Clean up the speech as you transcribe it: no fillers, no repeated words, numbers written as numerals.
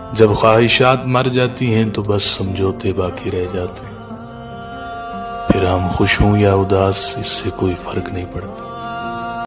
जब ख्वाहिशात मर जाती हैं तो बस समझौते बाकी रह जाते हैं। फिर हम खुश हों या उदास, इससे कोई फर्क नहीं पड़ता।